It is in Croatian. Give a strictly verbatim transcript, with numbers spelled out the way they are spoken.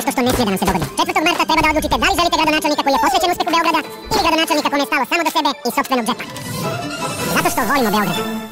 nešto što ne smije da nam se dogodi. četvrtog marta treba da odlučite da li želite gradonačelnika koji je posvećen uspjehu Beograda ili gradonačelnika kome je stalo samo do sebe i sopstvenog džepa. Zato što volimo Beograd.